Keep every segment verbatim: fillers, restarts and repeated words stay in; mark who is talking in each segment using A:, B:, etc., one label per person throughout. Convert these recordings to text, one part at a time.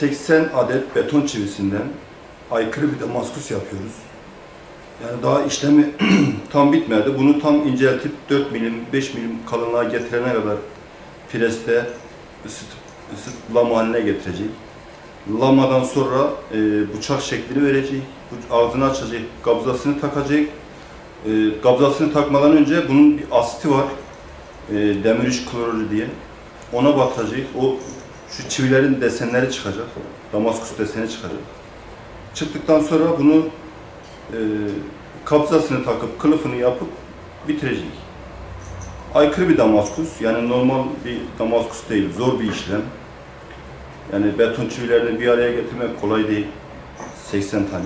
A: seksen adet beton çivisinden aykırı bir damaskus yapıyoruz. Yani daha işlemi tam bitmedi. Bunu tam inceltip dört milim, beş milim kalınlığa getirene kadar preste ısıtıp, ısıtıp lama haline getirecek. Lamadan sonra e, bıçak şeklini verecek, ağzını açacak, kabzasını takacak. E, kabzasını takmadan önce bunun bir asiti var, e, demir üç klorürü diye. Ona batacak. O şu çivilerin desenleri çıkacak, damaskus deseni çıkacak. Çıktıktan sonra bunu e, kabzasını takıp kılıfını yapıp bitirecek. Aykırı bir damaskus, yani normal bir damaskus değil, zor bir işlem. Yani beton çivilerini bir araya getirmek kolay değil. seksen tane.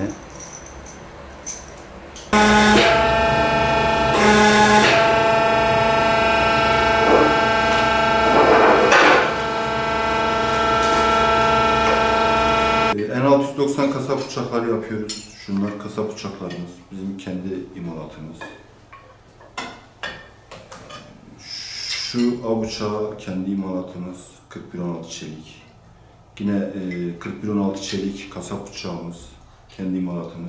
A: En altı yüz doksan kasap bıçakları yapıyoruz. Şunlar kasap bıçaklarımız, bizim kendi imalatımız. Şu av bıçağı kendi imalatımız, kırk bir on altı çelik. Yine e, kırk bir on altı çelik kasap bıçağımız, kendi imalatımız.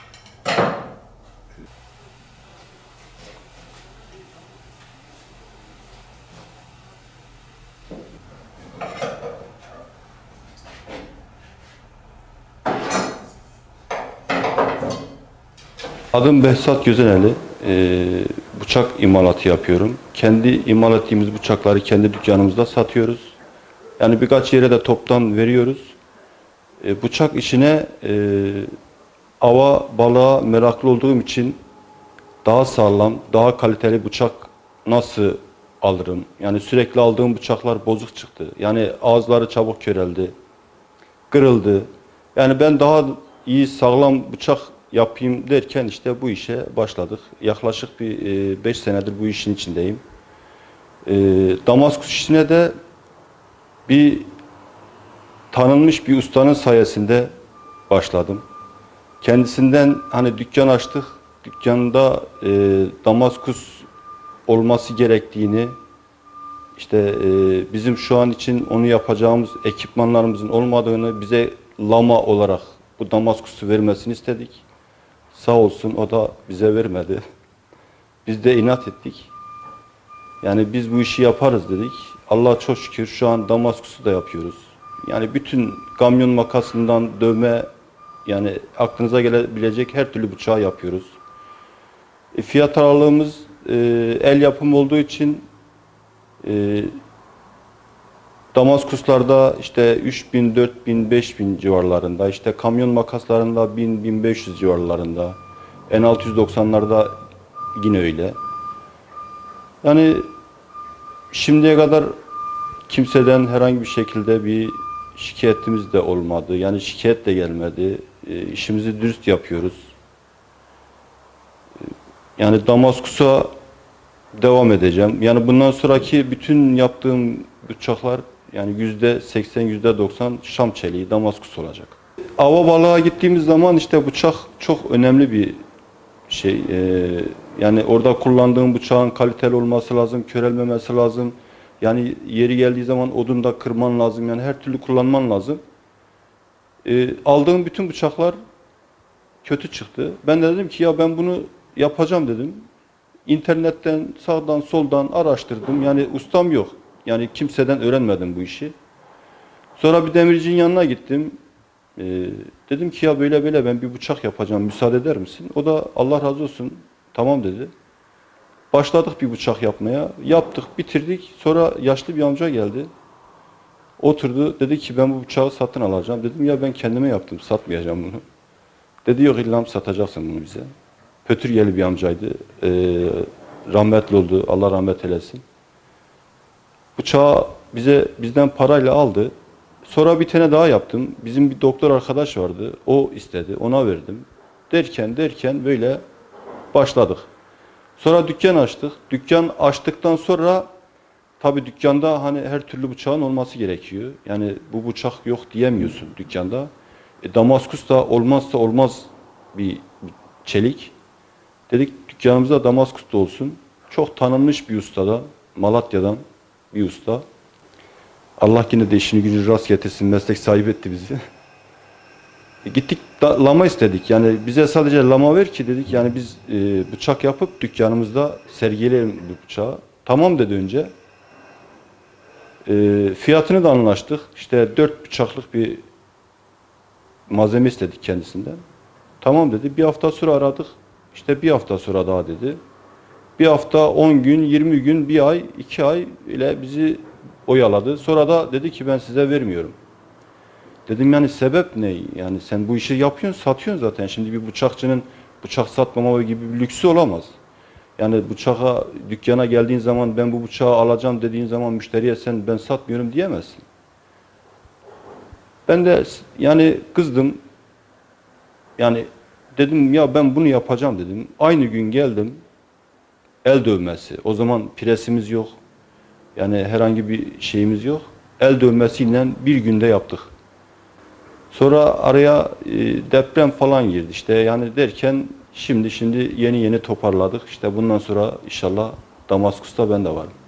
A: Adım Behzat Gözeneli. Ee, bıçak imalatı yapıyorum. Kendi imal ettiğimiz bıçakları kendi dükkanımızda satıyoruz. Yani birkaç yere de toptan veriyoruz. Ee, bıçak işine e, ava, balığa meraklı olduğum için daha sağlam, daha kaliteli bıçak nasıl alırım? Yani sürekli aldığım bıçaklar bozuk çıktı. Yani ağızları çabuk köreldi, kırıldı. Yani ben daha iyi, sağlam bıçak yapayım derken işte bu işe başladık. Yaklaşık bir beş senedir bu işin içindeyim. E, Damaskus işine de bir tanınmış bir ustanın sayesinde başladım. Kendisinden hani dükkan açtık. Dükkanda e, Damaskus olması gerektiğini, işte e, bizim şu an için onu yapacağımız ekipmanlarımızın olmadığını, bize lama olarak bu Damaskus'u vermesini istedik. Sağ olsun o da bize vermedi. Biz de inat ettik. Yani biz bu işi yaparız dedik. Allah'a çok şükür şu an Damaskus'u da yapıyoruz. Yani bütün kamyon makasından dövme, yani aklınıza gelebilecek her türlü bıçağı yapıyoruz. E, fiyat aralığımız e, el yapımı olduğu için e, Damaskuslarda işte üç bin, dört bin, beş bin civarlarında, işte kamyon makaslarında bin, bin beş yüz civarlarında, en altı yüz doksanlarda yine öyle. Yani şimdiye kadar kimseden herhangi bir şekilde bir şikayetimiz de olmadı. Yani şikayet de gelmedi. E, işimizi dürüst yapıyoruz. E, yani Damaskus'a devam edeceğim. Yani bundan sonraki bütün yaptığım bıçaklar yani yüzde seksen, yüzde doksan Şam çeliği, Damaskus olacak. Ava balığa gittiğimiz zaman işte bıçak çok önemli bir şey. Ee, yani orada kullandığım bıçağın kaliteli olması lazım, körelmemesi lazım. Yani yeri geldiği zaman odun da kırman lazım. Yani her türlü kullanman lazım. Ee, aldığım bütün bıçaklar kötü çıktı. Ben de dedim ki ya ben bunu yapacağım dedim. İnternetten sağdan soldan araştırdım. Yani ustam yok. Yani kimseden öğrenmedim bu işi. Sonra bir demircinin yanına gittim. Ee, dedim ki ya böyle böyle ben bir bıçak yapacağım. Müsaade eder misin? O da Allah razı olsun. Tamam dedi. Başladık bir bıçak yapmaya. Yaptık, bitirdik. Sonra yaşlı bir amca geldi. Oturdu. Dedi ki ben bu bıçağı satın alacağım. Dedim ya ben kendime yaptım. Satmayacağım bunu. Dedi yok illa satacaksın bunu bize. Pötürgeli bir amcaydı. Ee, rahmetli oldu. Allah rahmet eylesin. Bıçağı bize bizden parayla aldı. Sonra bir tane daha yaptım. Bizim bir doktor arkadaş vardı. O istedi. Ona verdim. Derken derken böyle başladık. Sonra dükkan açtık. Dükkan açtıktan sonra tabii dükkanda hani her türlü bıçağın olması gerekiyor. Yani bu bıçak yok diyemiyorsun dükkanda. E, Damaskus da olmazsa olmaz bir çelik. Dedik dükkanımızda Damaskus da olsun. Çok tanınmış bir ustada, Malatya'dan bir usta. Allah yine de işini gücünü rast getirsin. Meslek sahibi etti bizi. E, gittik da, lama istedik. Yani bize sadece lama ver ki dedik. Yani biz e, bıçak yapıp dükkanımızda sergileyelim bu bıçağı. Tamam dedi önce. E, fiyatını da anlaştık. İşte dört bıçaklık bir malzeme istedik kendisinden. Tamam dedi. Bir hafta sonra aradık. İşte bir hafta sonra daha dedi. Bir hafta, on gün, yirmi gün, bir ay, iki ay ile bizi oyaladı. Sonra da dedi ki ben size vermiyorum. Dedim yani sebep ne? Yani sen bu işi yapıyorsun, satıyorsun zaten. Şimdi bir bıçakçının bıçak satmama gibi bir lüksü olamaz. Yani bıçağa, dükkana geldiğin zaman ben bu bıçağı alacağım dediğin zaman müşteriye sen ben satmıyorum diyemezsin. Ben de yani kızdım. Yani dedim ya ben bunu yapacağım dedim. Aynı gün geldim. El dövmesi. O zaman presimiz yok. Yani herhangi bir şeyimiz yok. El dövmesiyle bir günde yaptık. Sonra araya e, deprem falan girdi işte. Yani derken şimdi şimdi yeni yeni toparladık. İşte bundan sonra inşallah Damaskus'ta ben de varım.